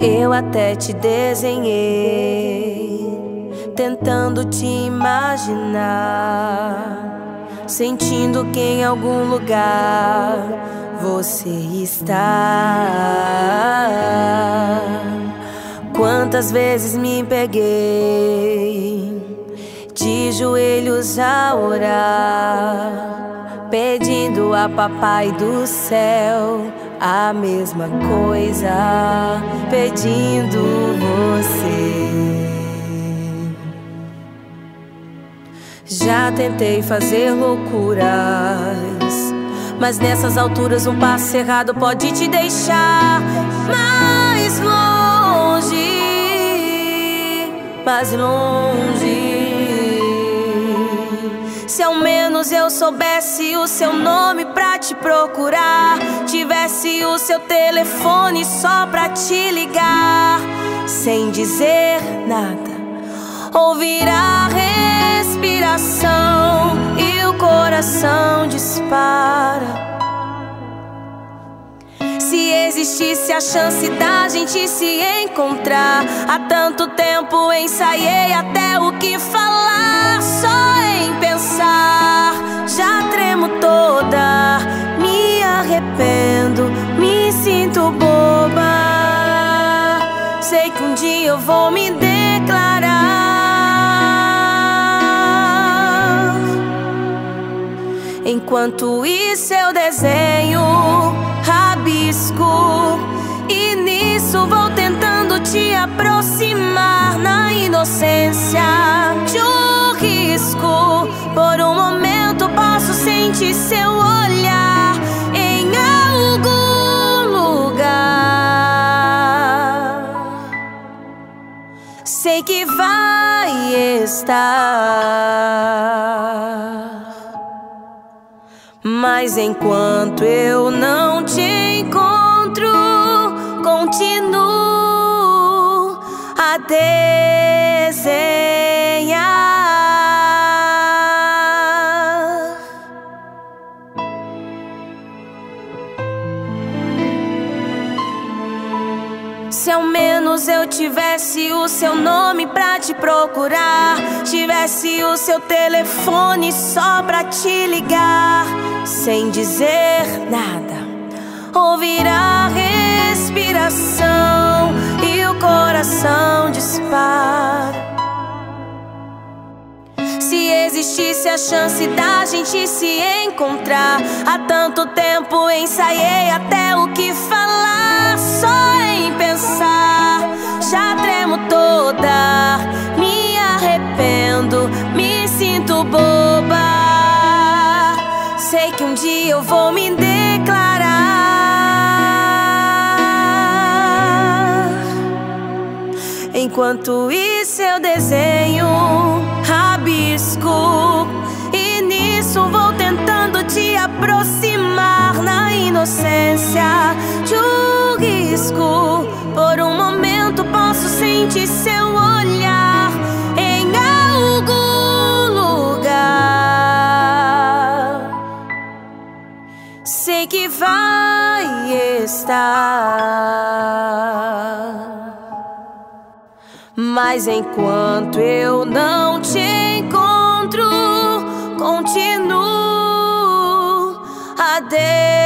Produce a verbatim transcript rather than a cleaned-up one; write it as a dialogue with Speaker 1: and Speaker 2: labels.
Speaker 1: Eu até te desenhei, tentando te imaginar, sentindo que em algum lugar você está. Quantas vezes me peguei de joelhos a orar, pedindo a papai do céu a mesma coisa, pedindo você. Já tentei fazer loucuras, mas nessas alturas um passo errado pode te deixar mais longe, mais longe. Se ao menos eu soubesse o seu nome pra te procurar, tivesse o seu telefone só pra te ligar, sem dizer nada, ouvir a respiração e o coração dispara. Se existisse a chance da gente se encontrar, há tanto tempo ensaiei até o que falar. Só em pensar já tremo toda, me arrependo, me sinto boba. Sei que um dia eu vou me declarar. Enquanto isso eu desenho, rabisco, e nisso vou tentando te aproximar na inocência de um risco. Por um momento posso sentir seu olhar em algum lugar. Sei que vai estar, mas enquanto eu não te encontro, continuo a desenhar. Se ao menos eu tivesse o seu nome pra te procurar, tivesse o seu telefone só pra te ligar, sem dizer nada, ouvir a respiração e o coração dispara. Se existisse a chance da gente se encontrar, há tanto tempo ensaiei até o que falar. Só em pensar já tremo toda, me arrependo, me sinto boba. Sei que um dia eu vou me declarar. Enquanto isso eu desenho, rabisco, e nisso vou tentando te aproximar na inocência de um risco. Por um momento posso sentir seu olhar em algum lugar. Sei que vai estar, mas enquanto eu não te encontro, continuo a Deus.